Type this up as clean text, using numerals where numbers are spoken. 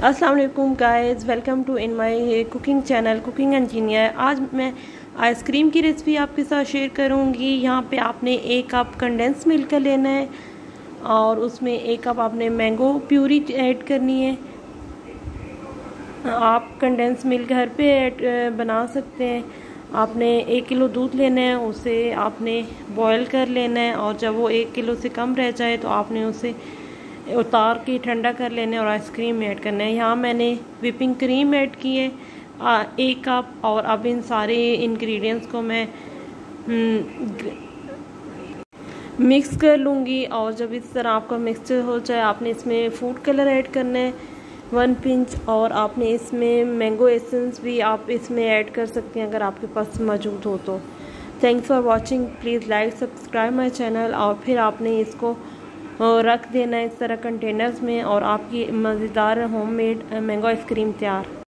अस्सलाम वालेकुम guys, welcome to in my cooking channel cooking engineer. आज मैं आइसक्रीम की रेसिपी आपके साथ शेयर करूंगी। यहाँ पे आपने 1 कप कंडेंस मिल्क लेना है और उसमें 1 कप आपने मैंगो प्यूरी ऐड करनी है। आप कंडेंस मिल्क घर पे बना सकते हैं। आपने 1 किलो दूध लेना है, उसे आपने बॉयल कर लेना है और जब वो 1 किलो से कम रह जाए तो आपने उसे उतार के ठंडा कर लेना है और आइसक्रीम ऐड करना है। यहाँ मैंने व्हिपिंग क्रीम ऐड की है 1 कप। और अब इन सारे इंग्रेडिएंट्स को मैं मिक्स कर लूँगी। और जब इस तरह आपका मिक्सचर हो जाए, आपने इसमें फूड कलर ऐड करना है 1 पिंच। और आपने इसमें मैंगो एसेंस भी आप इसमें ऐड कर सकते हैं अगर आपके पास मौजूद हो तो। Thanks for watching, please like subscribe my channel. और फिर आपने इसको रख देना है इस तरह कंटेनर्स में और आपकी मज़ेदार होममेड मैंगो आइसक्रीम तैयार।